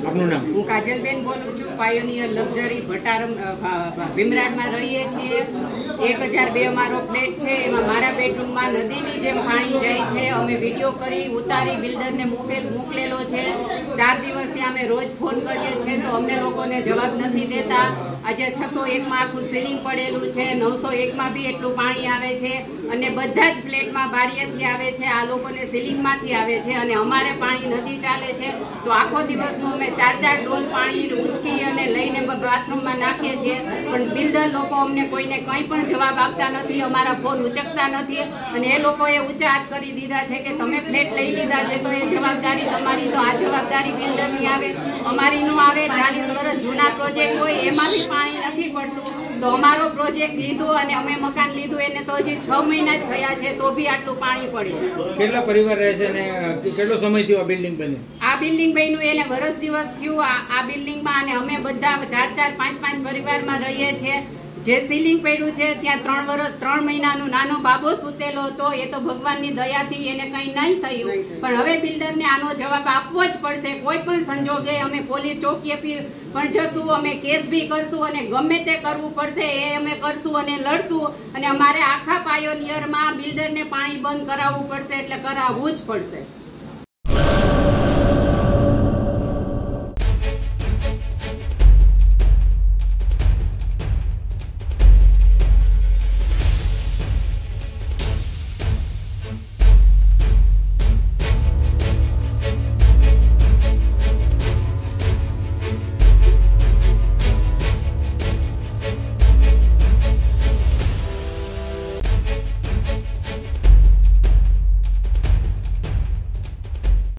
આપનું નામ? હું કાજલબેન બોલું છું. પાયોનિયર લક્ઝરી ભટારમ ભીમરાડમાં રહીએ છીએ. 1002 અમારો ફ્લેટ છે. એમાં મારા બેડરૂમમાં નદીની જેમ પાણી જાય છે. અમે વિડીયો કરી ઉતારી બિલ્ડરને મોકલેલો છે. 4 દિવસથી અમે રોજ ફોન કરીએ છીએ તો અમને લોકોને જવાબ નથી દેતા. આજે 601માં આખું સીલિંગ પડેલું છે. 901માં બી એટલું પાણી આવે છે અને બધા જ ફ્લેટમાં બારીએથી આવે છે. આ લોકોને સીલિંગમાંથી આવે છે અને અમારે પાણી નદી ચાલે છે તો આખો દિવસનું અમે 4 ડોલ પાણી ઉંચકી અને લઈને બાથરૂમમાં નાખીએ છીએ. પણ બિલ્ડર લોકો અમને કોઈને કંઈ પણ જવાબ આપતા નથી, અમારા ફોન ઉચકતા નથી અને એ લોકોએ ઊંચા હાથ કરી દીધા છે કે તમે ફ્લેટ લઈ લીધા છે તો એ જવાબદારી તમારી. તો આ જવાબદારી બિલ્ડરની આવે, અમારી નો આવે. 40 વર્ષ જૂના પ્રોજેક્ટ હોય એમાં બી પાણી નથી પડતું. તો અમારો પ્રોજેક્ટ લીધો અને અમે મકાન લીધું એને તો હજી 6 મહિના જ થયા છે તો બી આટલું પાણી પડે. કેટલા પરિવાર રહે છે અને કેટલો સમય થયો આ બિલ્ડિંગ બની? આ બિલ્ડિંગ બન્યું એને વર્ષ દિવસ થયું આ બિલ્ડિંગમાં અને અમે બધા 4 5 પરિવારમાં રહીએ છીએ. જે સીલિંગ પડ્યું છે ત્યાં 3 વર્ષ 3 મહિનાનો નાનો બાબો સૂતેલો હતો. એ તો ભગવાનની દયાથી એને કંઈ નહીં થયું. પણ હવે બિલ્ડરને આનો જવાબ આપવો જ પડશે. કોઈ પણ સંજોગે અમે પોલીસ ચોકીએ પણ જશું, અમે કેસ બી કરશું અને ગમે તે કરવું પડશે એ અમે કરશું અને લડશું. અને અમારે આખા પાયોનિયરમાં બિલ્ડરને પાણી બંધ કરાવવું પડશે એટલે કરાવવું જ પડશે.